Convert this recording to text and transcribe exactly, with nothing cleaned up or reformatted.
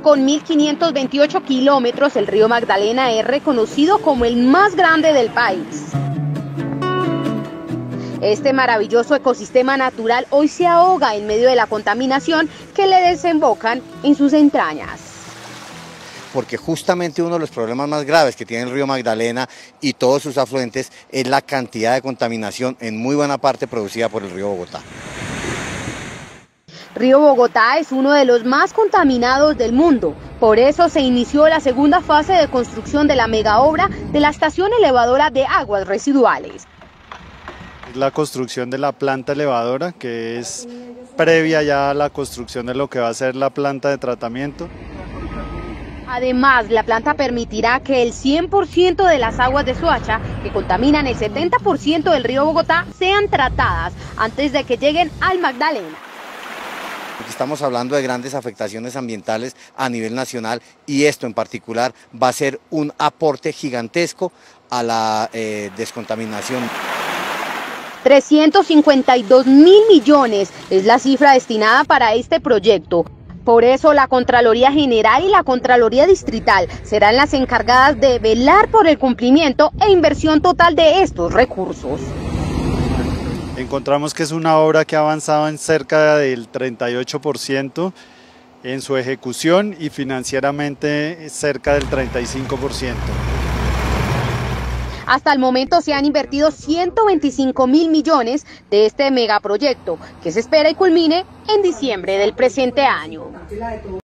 Con mil quinientos veintiocho kilómetros, el río Magdalena es reconocido como el más grande del país. Este maravilloso ecosistema natural hoy se ahoga en medio de la contaminación que le desembocan en sus entrañas. Porque justamente uno de los problemas más graves que tiene el río Magdalena y todos sus afluentes es la cantidad de contaminación, en muy buena parte producida por el río Bogotá. Río Bogotá es uno de los más contaminados del mundo. Por eso se inició la segunda fase de construcción de la megaobra de la estación elevadora de aguas residuales. La construcción de la planta elevadora, que es previa ya a la construcción de lo que va a ser la planta de tratamiento. Además, la planta permitirá que el cien por ciento de las aguas de Soacha, que contaminan el setenta por ciento del río Bogotá, sean tratadas antes de que lleguen al Magdalena. Estamos hablando de grandes afectaciones ambientales a nivel nacional y esto en particular va a ser un aporte gigantesco a la eh, descontaminación. trescientos cincuenta y dos mil millones es la cifra destinada para este proyecto. Por eso la Contraloría General y la Contraloría Distrital serán las encargadas de velar por el cumplimiento e inversión total de estos recursos. Encontramos que es una obra que ha avanzado en cerca del treinta y ocho por ciento en su ejecución y financieramente cerca del treinta y cinco por ciento. Hasta el momento se han invertido ciento veinticinco mil millones de este megaproyecto, que se espera y culmine en diciembre del presente año.